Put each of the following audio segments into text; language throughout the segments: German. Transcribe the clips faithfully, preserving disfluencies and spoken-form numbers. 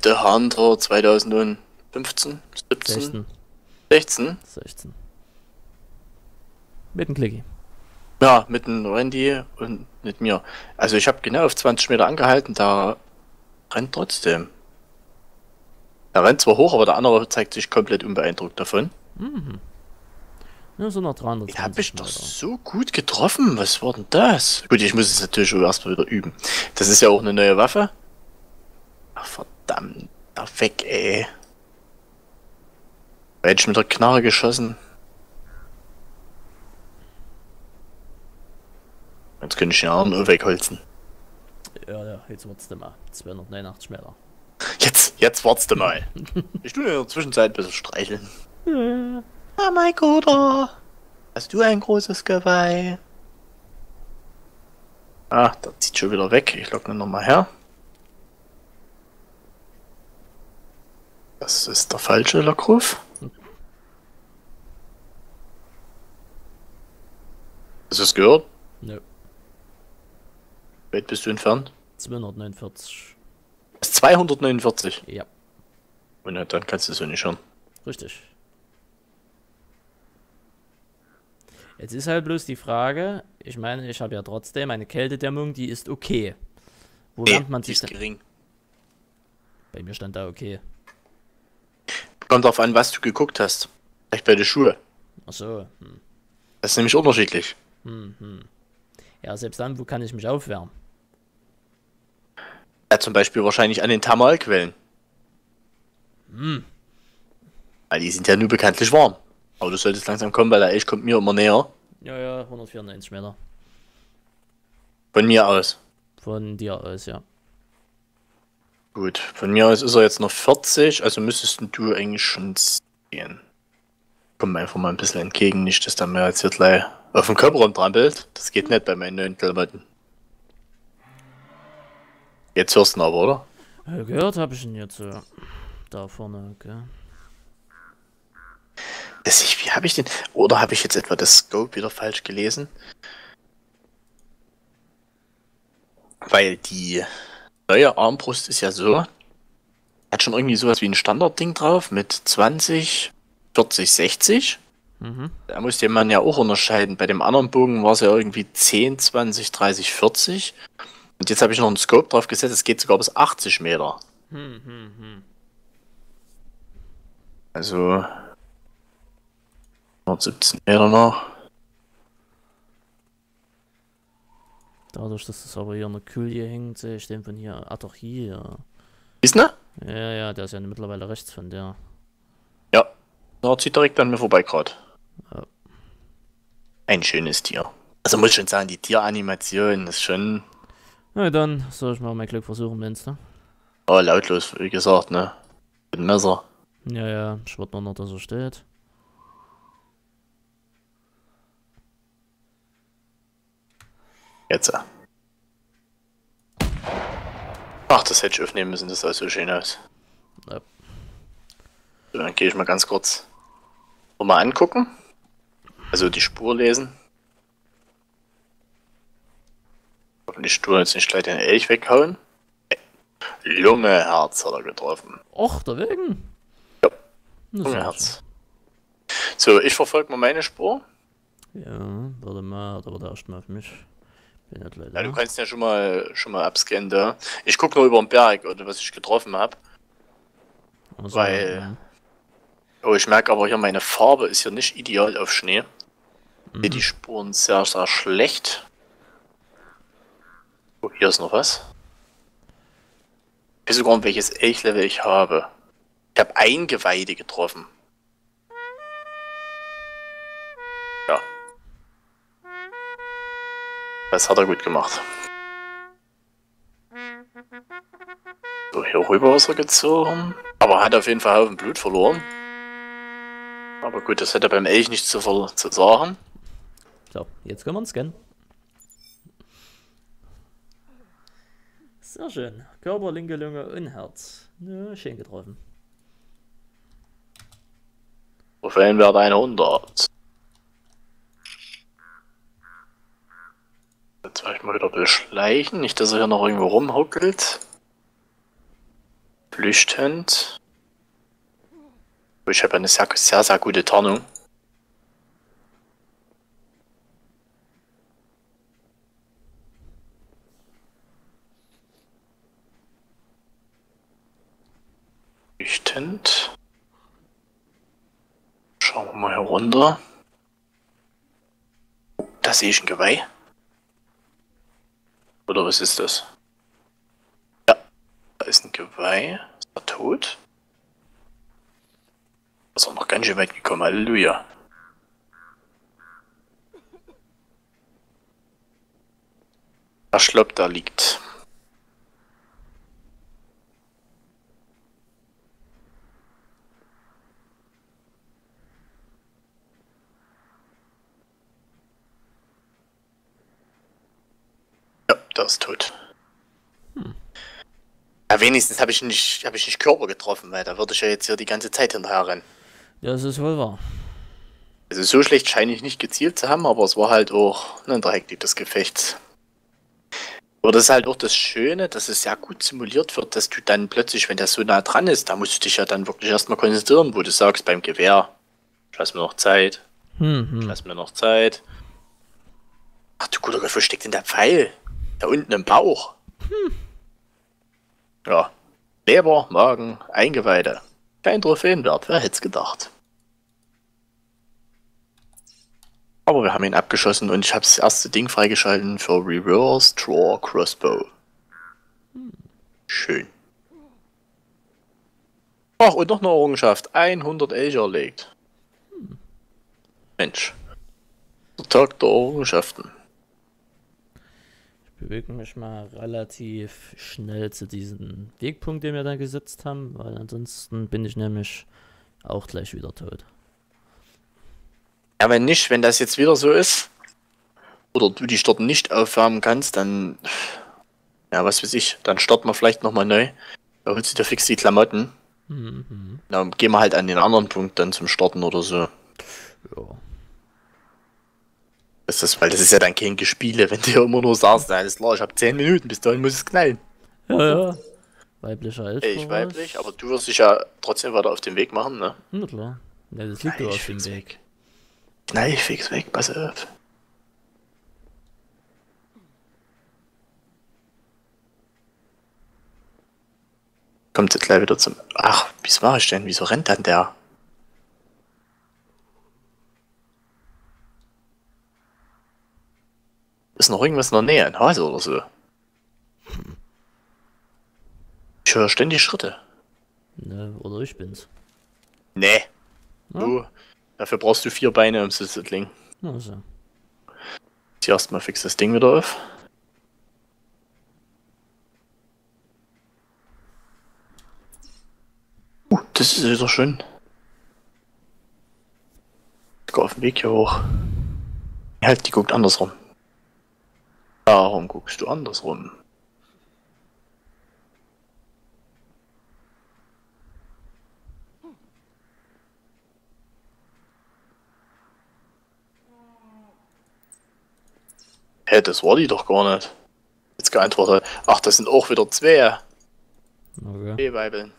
The Hunter zweitausendfünfzehn, siebzehn, sechzehn. sechzehn. sechzehn. Mit dem Klicki. Ja, mit dem Randy und mit mir. Also ich habe genau auf zwanzig Meter angehalten, da rennt trotzdem. Er rennt zwar hoch, aber der andere zeigt sich komplett unbeeindruckt davon. Mhm. Ja, so noch Den habe dreihundertzwanzig ich doch Meter. so gut getroffen. Was war denn das? Gut, ich muss es natürlich schon erstmal wieder üben. Das ist ja auch eine neue Waffe. Ach verdammt, da weg, ey. Da hätte ich mit der Knarre geschossen. Jetzt könnte ich den Arm nur wegholzen. Ja, ja, jetzt wird's dann mal zweihundertneunundachtzig Meter. Jetzt, jetzt wartest du mal. Ich tue in der Zwischenzeit ein bisschen streicheln. Ja. Ah, mein Bruder. Hast du ein großes Geweih? Ah, der zieht schon wieder weg. Ich lock ihn nochmal her. Das ist der falsche Lockruf. Hast du es gehört? Nö. Wie weit bist du entfernt? zweihundertneunundvierzig. Das ist zweihundertneunundvierzig. Ja, Und ja, dann kannst du so nicht hören. richtig. Jetzt ist halt bloß die Frage, ich meine, ich habe ja trotzdem eine Kältedämmung, die ist okay. Wo Nee, lernt man die sich ist denn? gering. Bei mir stand da okay. Kommt darauf an, was du geguckt hast. Vielleicht bei den Schuhe. Achso. Hm. Das ist nämlich unterschiedlich. Hm, hm. Ja, selbst dann, wo kann ich mich aufwärmen? Ja, zum Beispiel wahrscheinlich an den Thermalquellen. Hm. Weil die sind ja nur bekanntlich warm. Aber du solltest langsam kommen, weil der Elch kommt mir immer näher. Ja, ja, hundertvierundneunzig Meter. Von mir aus. Von dir aus, ja. Gut, von mir aus ist er jetzt noch vierzig, also müsstest du eigentlich schon sehen. Komm einfach mal ein bisschen entgegen, nicht, dass der mir jetzt hier gleich auf den Kopf rumtrampelt. Das geht nicht bei meinen neuen Klamotten. Jetzt hörst du ihn aber, oder? Ja, gehört habe ich ihn jetzt äh, da vorne, okay. Das ich, wie habe ich den? Oder habe ich jetzt etwa das Scope wieder falsch gelesen? Weil die neue Armbrust ist ja so, hat schon irgendwie sowas wie ein Standardding drauf mit zwanzig, vierzig, sechzig. Mhm. Da muss der man ja auch unterscheiden. Bei dem anderen Bogen war es ja irgendwie zehn, zwanzig, dreißig, vierzig. Und jetzt habe ich noch einen Scope drauf gesetzt, es geht sogar bis achtzig Meter. Hm, hm, hm. Also hundertsiebzehn Meter noch. Dadurch, dass das aber hier eine Kühle hängt, sehe ich den von hier. Ah, doch hier. Ist ne? Ja, ja, der ist ja mittlerweile rechts von der. Ja. Da zieht direkt an mir vorbei gerade. Ja. Ein schönes Tier. Also muss ich schon sagen, die Tieranimation ist schon Na dann soll ich mal mein Glück versuchen, Mensch, ne? oh, lautlos, wie gesagt, ne? Mit dem Messer. Ja, ja, ich warte nur noch, dass er steht. Jetzt. Ach, das hätte ich aufnehmen müssen, das sah so schön aus. Ja. So, dann gehe ich mal ganz kurz mal angucken. Also die Spur lesen. Hoffentlich tun jetzt nicht gleich den Elch weghauen. Lungeherz hat er getroffen. Och, da wegen? Ja. Na, Lungeherz. So, ich verfolge mal meine Spur. ja, warte mal, da wird erst mal auf mich. Bin nicht leider. Ja, du kannst ja schon mal schon mal abscannen da. Ich gucke nur über den Berg oder was ich getroffen habe. Also, weil- mhm. Oh, ich merke aber hier, meine Farbe ist hier nicht ideal auf Schnee. Mhm. Sehe die Spuren sehr, sehr schlecht. Oh, hier ist noch was. Ich weiß sogar, welches Elch-Level ich habe. Ich habe Eingeweide getroffen. Ja. Das hat er gut gemacht. So, hier rüber ist er gezogen. Aber er hat auf jeden Fall Haufen Blut verloren. Aber gut, das hätte beim Elch nichts zu, zu sagen. So, jetzt können wir uns scannen. Sehr schön. Körper, linke Lunge und Herz. Ja, schön getroffen. Trophäenwert hundert. Jetzt werde ich mal wieder beschleichen, nicht dass er hier noch irgendwo rumhuckelt. flüchtend. Ich habe eine sehr, sehr, sehr gute Tarnung. Flüchtend. Schauen wir mal herunter. Da sehe ich ein Geweih. Oder was ist das? Ja, da ist ein Geweih. Ist er tot? Ist er noch ganz schön weit gekommen, Halleluja. Der Schlopp da liegt. Ja, der ist tot. Hm. Ja, wenigstens habe ich nicht, habe ich nicht Körper getroffen, weil da würde ich ja jetzt hier die ganze Zeit hinterher rennen. Ja, das ist wohl wahr. Also so schlecht scheine ich nicht gezielt zu haben, aber es war halt auch in der Hektik des Gefechts. Aber das ist halt auch das Schöne, dass es sehr gut simuliert wird, dass du dann plötzlich, wenn der so nah dran ist, da musst du dich ja dann wirklich erstmal konzentrieren, wo du sagst beim Gewehr, ich lass mir noch Zeit, Hm, ich hm. lass mir noch Zeit. Ach du guter Gott, wo steckt denn der Pfeil? Da unten im Bauch. Hm. Ja, Leber, Magen, Eingeweide. Kein Trophäenwert, wer hätte es gedacht. Aber wir haben ihn abgeschossen und ich habe das erste Ding freigeschalten für Reverse Draw Crossbow. Schön. Ach, und noch eine Errungenschaft. hundert Elche erlegt. Mensch. Der Tag der Errungenschaften. Ich bewege mich mal relativ schnell zu diesem Wegpunkt, den wir da gesetzt haben, weil ansonsten bin ich nämlich auch gleich wieder tot. Ja, wenn nicht, wenn das jetzt wieder so ist, oder du dich dort nicht aufwärmen kannst, dann, ja, was weiß ich, dann starten wir vielleicht nochmal neu. Da holst du dir fix die Klamotten. Mhm. Dann gehen wir halt an den anderen Punkt dann zum Starten oder so. Ja. Das ist, weil das ist ja dann kein Gespiele, wenn du immer nur sagst, alles klar, ich habe zehn Minuten, bis dahin muss es knallen. Ja, ja. Weiblicher Elf. Ich weiblich, aber du wirst dich ja trotzdem weiter auf den Weg machen, ne? Na klar. Ja, das liegt doch auf dem Weg. Knall ich fix weg, pass auf. Kommt jetzt gleich wieder zum... Ach, wie war ich denn? Wieso rennt dann der? Ist noch irgendwas in der Nähe? Ein Hase oder so? Ich höre ständig Schritte. Ne, oder ich bin's. Nee. Ja? Du, dafür brauchst du vier Beine, um zu sitzen. Also. Zieh erstmal fix das Ding wieder auf. Uh, das ist wieder schön. Ich geh auf den Weg hier hoch. Halt, die guckt andersrum. Warum guckst du andersrum? Hä, hey, das war die doch gar nicht. Jetzt geantwortet. Ach, das sind auch wieder zwei. Okay. B-Weibeln.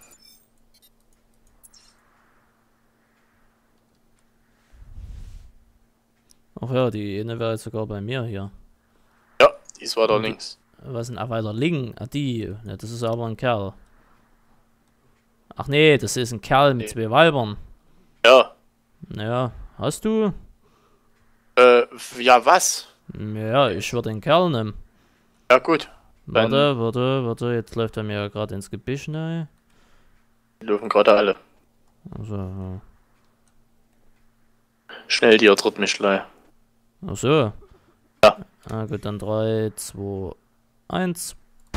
Ach ja, die eine wäre jetzt sogar bei mir hier. Ja, die ist weiter Und die- links. Was ist ein weiter Ling? Ah, die. Ja, das ist aber ein Kerl. Ach nee, das ist ein Kerl mit Nee. zwei Weibern. Ja. Naja, hast du? Äh, ja, was? Ja, ich würde den Kerl nehmen. Ja, gut. Dann- Warte, warte, warte, jetzt läuft er mir gerade ins Gebüsch rein. Die laufen gerade alle. Also, ja. Schnell, die ertritt mich gleich. Ach so. Ja. Ah, gut, dann drei, zwei, eins.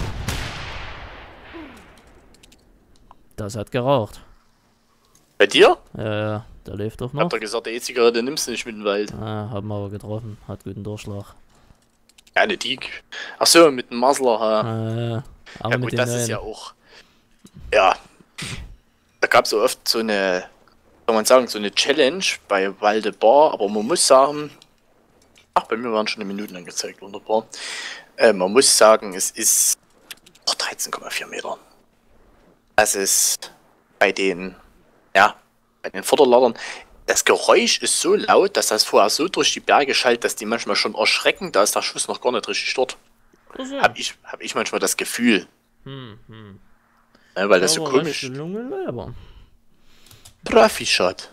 Das hat geraucht. Bei dir? Ja, ja, der lebt doch Ich noch. hab doch gesagt, die E-Zigarette nimmst du nicht mit in den Wald. Ah, haben wir aber getroffen. Hat guten Durchschlag. Ja, ne, die. Ach so, mit dem Muzzler. Ha. Äh, aber Ja mit gut, den das ist neuen. ja auch. Ja. Da gab es so oft so eine, soll man sagen, so eine Challenge bei Waldebar, aber man muss sagen, ach, bei mir waren schon eine Minuten angezeigt, wunderbar. Äh, man muss sagen, es ist oh, dreizehn Komma vier Meter. Das ist bei den, ja, bei den Vorderladern, das Geräusch ist so laut, dass das vorher so durch die Berge schallt, dass die manchmal schon erschrecken, da ist der Schuss noch gar nicht richtig dort. Also. Hab ich, hab ich manchmal das Gefühl. Hm, hm. Ja, weil das so Aber komisch. recht gelungen, aber. Profi-Shot.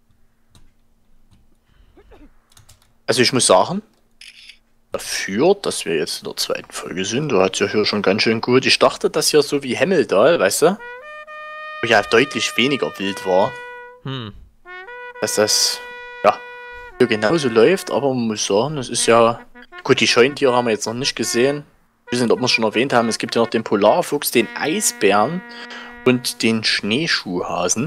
Also ich muss sagen, dafür, dass wir jetzt in der zweiten Folge sind, da hat es ja hier schon ganz schön gut. Ich dachte, dass hier so wie Hemmeldal, weißt du, wo ja deutlich weniger wild war, Hm. dass das, ja, hier genauso läuft, aber man muss sagen, es ist ja, gut, die Scheuntiere haben wir jetzt noch nicht gesehen. Wir sind, ob wir es schon erwähnt haben, es gibt ja noch den Polarfuchs, den Eisbären und den Schneeschuhhasen.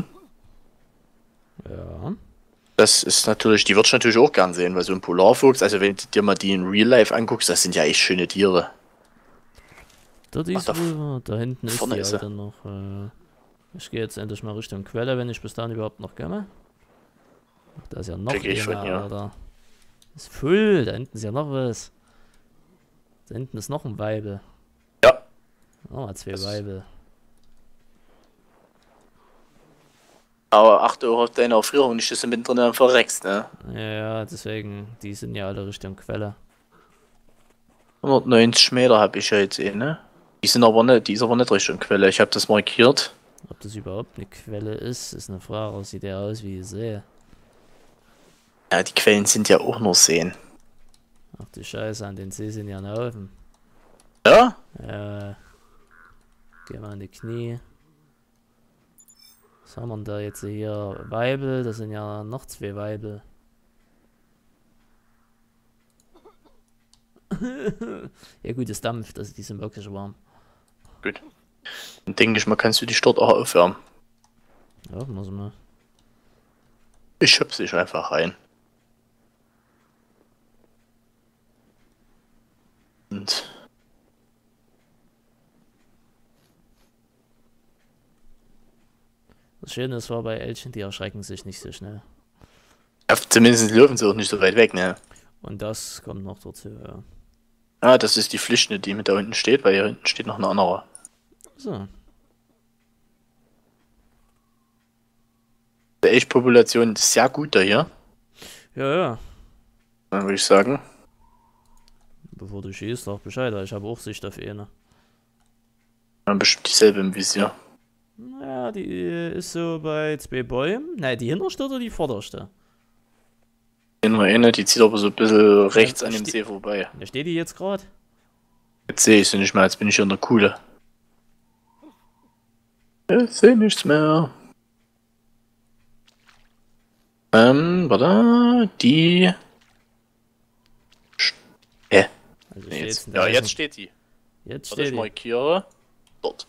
Ja. Das ist natürlich, die würdest du natürlich auch gern sehen, weil so ein Polarfuchs, also wenn du dir mal die in Real Life anguckst, das sind ja echt schöne Tiere. Dort ist Ach, da wohl, da hinten ist vorne die ist sie. alte noch. Äh, ich gehe jetzt endlich mal Richtung Quelle, wenn ich bis dahin überhaupt noch komme. Ach, da ist ja noch Krieg ich einer, von hier. Alter. Ist voll, da hinten ist ja noch was. Da hinten ist noch ein Weibel. Ja. Oh, zwei Das- Weibel. Aber achte auch auf deine Erfrierung, nicht, dass du mittendrin dann verreckst, ne? Ja, ja, deswegen, die sind ja alle Richtung Quelle. hundertneunzig Meter habe ich ja jetzt eh, ne? Die sind aber nicht, die ist aber nicht Richtung Quelle, ich habe das markiert. Ob das überhaupt eine Quelle ist, ist eine Frage. Sieht ja aus wie ich sehe. Ja, die Quellen sind ja auch nur Seen. Ach du Scheiße, an den See sind ja ein Haufen. Ja? Äh, geh mal in die Knie. Was haben wir denn da jetzt hier? Weibel, das sind ja noch zwei Weibel. Ja gut, es dampft, also die sind wirklich warm. Gut. Dann denke ich mal, kannst du dich dort auch aufwärmen. Ja, muss man. Ich schöpfe dich einfach rein. Und Das Schöne ist, war bei Elchen, die erschrecken sich nicht so schnell. ja, zumindest laufen sie auch nicht so weit weg, ne? Und das kommt noch dazu, ja. Ah, das ist die Pflicht, die mit da unten steht, weil hier hinten steht noch eine andere. So. Die Elchpopulation ist sehr gut da hier, Ja, ja. dann würde ich sagen. Bevor du schießt, sag Bescheid, ich habe auch Sicht auf eine. Dann bestimmt dieselbe im Visier. Naja, die ist so bei zwei Bäumen. Nein, die hinterste oder die vorderste? Nur eine, die zieht aber so ein bisschen rechts Ja, an dem ste- See vorbei. Da steht die jetzt gerade. Jetzt sehe ich sie nicht mehr, jetzt bin ich hier in der Kuhle. Ich sehe nichts mehr. Ähm, warte, die... Hä? Also Nee, steht's jetzt, in der ja, jetzt heißen- steht die. jetzt Warte, ich steht die. markiere. Dort.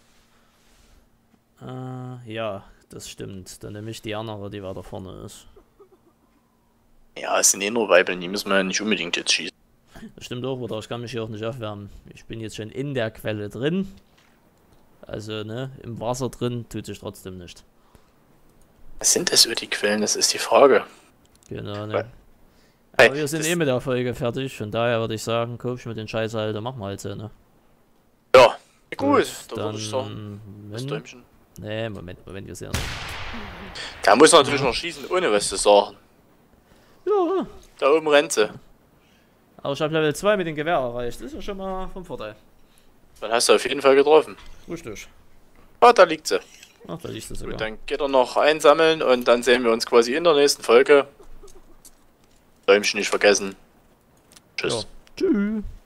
Äh, ja, das stimmt. Dann nehme ich die andere, die weiter vorne ist. Ja, es sind eh nur Weibeln, die müssen wir ja nicht unbedingt jetzt schießen. Das stimmt auch, oder ich kann mich hier auch nicht aufwärmen. Ich bin jetzt schon in der Quelle drin. Also, ne, im Wasser drin tut sich trotzdem nicht. Was sind das für die Quellen? Das ist die Frage. Genau, ne. Weil- Aber Weil wir sind das- eh mit der Folge fertig, von daher würde ich sagen, kauf ich mir den Scheiß halt, dann machen wir halt so, ne. Ja, gut, dann dann, würde ich sagen, das wenn, Däumchen. nee, Moment, Moment, wir sehen uns. Da muss er natürlich noch schießen, ohne was zu sagen. Ja, Da oben rennt sie. aber ich habe Level zwei mit dem Gewehr erreicht, das ist ja schon mal vom Vorteil. Dann hast du auf jeden Fall getroffen. Richtig. Ah, da liegt sie. Ach, da liegt es sogar. Gut, dann geht er noch einsammeln und dann sehen wir uns quasi in der nächsten Folge. Däumchen nicht vergessen. Tschüss. Ja. Tschüss.